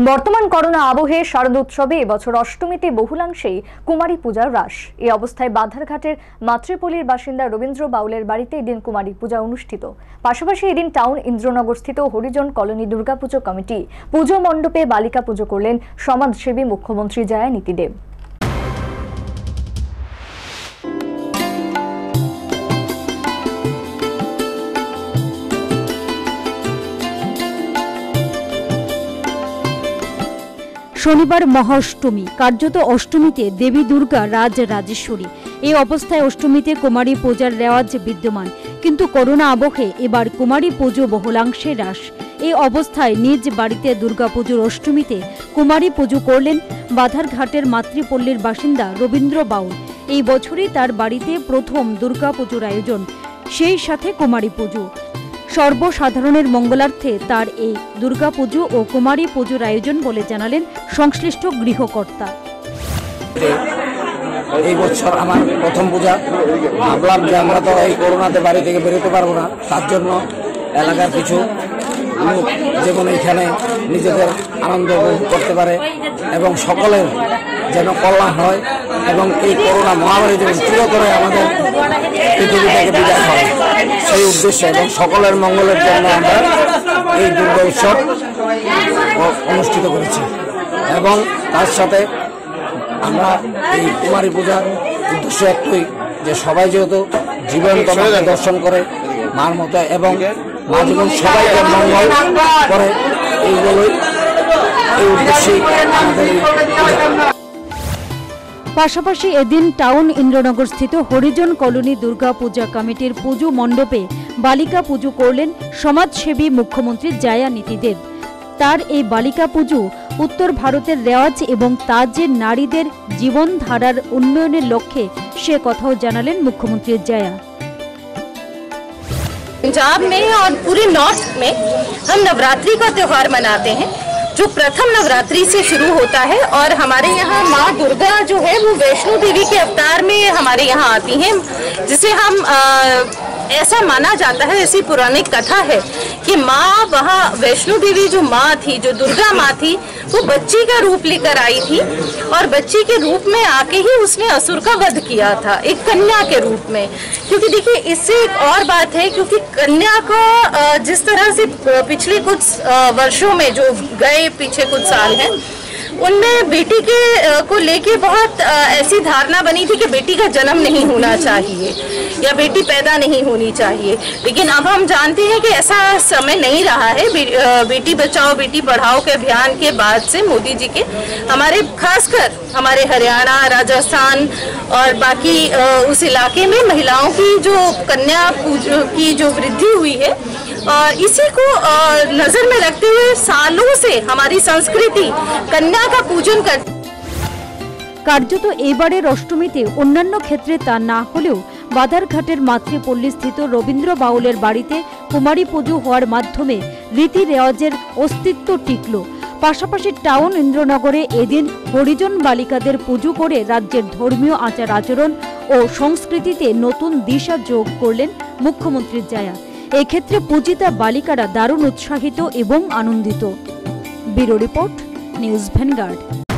বর্তমান করোনা আবহে শারদ উৎসবে এবছর অষ্টমীতে বহুলাংশেই কুমারী পূজার রাস। এই অবস্থায় বাধারঘাটের মাতৃপল্লীর বাসিন্দা রবীন্দ্র বাউলের বাড়িতে এদিন কুমারী পূজা অনুষ্ঠিত। পাশাপাশি এদিন টাউন ইন্দ্রনগরস্থিত হরিজন কলোনি দুর্গাপুজো কমিটি পুজো মণ্ডপে বালিকা পুজো করলেন সমাজসেবী মুখ্যমন্ত্রী জায়ানিতি দেব। শনিবার মহাষ্টমী, কার্যত অষ্টমীতে দেবী দুর্গা রাজ রাজেশ্বরী। এই অবস্থায় অষ্টমীতে কুমারী পূজার রেওয়াজ বিদ্যমান, কিন্তু করোনা আবহে এবার কুমারী পুজো বহুলাংশে হ্রাস। এই অবস্থায় নিজ বাড়িতে দুর্গাপুজোর অষ্টমীতে কুমারী পুজো করলেন বাধারঘাটের মাতৃপল্লীর বাসিন্দা রবীন্দ্র বাউল। এই বছরই তার বাড়িতে প্রথম দুর্গাপুজোর আয়োজন, সেই সাথে কুমারী পুজো। সর্বসাধারণের মঙ্গলার্থে তার এই দুর্গাপুজো ও কুমারী পুজোর আয়োজন বলে জানালেন সংশ্লিষ্ট গৃহকর্তা। এই বছর আমার প্রথম পূজা। ভাবলাম যে আমরা তো এই করোনাতে বাড়ি থেকে বেরোতে পারবো না, তার জন্য এলাকার কিছু লোক যেমন এখানে নিজেদের আনন্দ উপভোগ করতে পারে এবং সকলের যেন কল্যাণ হয় এবং এই করোনা মহামারী যেন চিরতরে আমাদের পৃথিবী থেকে বিদায় হয়, সেই উদ্দেশ্যে এবং সকলের মঙ্গলের জন্য আমরা এই দুর্গা উৎসব অনুষ্ঠিত করেছি। এবং তার সাথে আমরা এই কুমারী পূজার উদ্দেশ্য একটাই, যে সবাই যেহেতু জীবন্ত মাকে দর্শন করে মার মতো এবং মা জীবন সবাইকে মঙ্গল করে, এইগুলোই এই উদ্দেশ্যেই আমাদের। পাশাপাশি এদিন টাউন ইন্দ্রনগরস্থিত হরিজন কলোনি দুর্গা পূজা কমিটির পুজো মণ্ডপে বালিকা পুজো করলেন সমাজসেবী মুখ্যমন্ত্রী জায়ানিতি দেব। তার এই বালিকা পুজো উত্তর ভারতের রেওয়াজ এবং তাজের নারীদের জীবনধারার উন্নয়নের লক্ষ্যে, সে কথাও জানালেন মুখ্যমন্ত্রী জায়া। पंजाब में और पूरे नॉर्थ में हम नवरात्रि का त्योहार मनाते हैं, जो प्रथम नवरात्रि से शुरू होता है। और हमारे यहाँ माँ दुर्गा जो है वो वैष्णो देवी के अवतार में हमारे यहाँ आती हैं, जिसे हम ऐसा माना जाता है, ऐसी पौराणिक कथा है कि माँ वहाँ वैष्णो देवी जो माँ थी, जो दुर्गा माँ थी, वो बच्ची का रूप लेकर आई थी और बच्ची के रूप में आके ही उसने असुर का वध किया था, एक कन्या के रूप में। क्योंकि देखिए इससे एक और बात है, क्योंकि कन्या का जिस तरह से पिछले कुछ वर्षों में जो गए पीछे कुछ साल हैं, उनमें बेटी के को लेके बहुत ऐसी धारणा बनी थी कि बेटी का जन्म नहीं होना चाहिए या बेटी पैदा नहीं होनी चाहिए। लेकिन अब हम जानते हैं कि ऐसा समय नहीं रहा है। बेटी बचाओ बेटी पढ़ाओ के अभियान के बाद से मोदी जी के हमारे खासकर हमारे हरियाणा, राजस्थान और बाकी उस इलाके में महिलाओं की जो कन्या की जो वृद्धि हुई है, और इसी को नजर में रखते हुए सालों से हमारी संस्कृति कन्या का पूजन कर। কার্যত এবারের অষ্টমীতে অন্যান্য ক্ষেত্রে তা না হলেও বাধারঘাটের মাতৃপল্লী স্থিত রবীন্দ্র বাউলের বাড়িতে কুমারী পুজো হওয়ার মাধ্যমে রীতি রেওয়াজের অস্তিত্ব টিকল। পাশাপাশি টাউন ইন্দ্রনগরে এদিন হরিজন বালিকাদের পুজো করে রাজ্যের ধর্মীয় আচার আচরণ ও সংস্কৃতিতে নতুন দিশা যোগ করলেন মুখ্যমন্ত্রী জায়া। এক্ষেত্রে পূজিতা বালিকারা দারুণ উৎসাহিত এবং আনন্দিত। Bureau report, News vanguard.